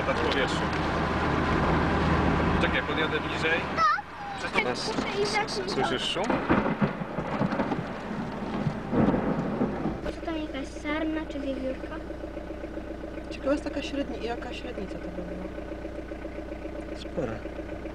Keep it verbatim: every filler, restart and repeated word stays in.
latać w powietrzu. Czekaj, podjadę bliżej. Nas... Słyszysz szum? Czy tam jakaś sarna czy wiewiórka? Ciekawa jest taka średni... jaka średnica to by była. Spora.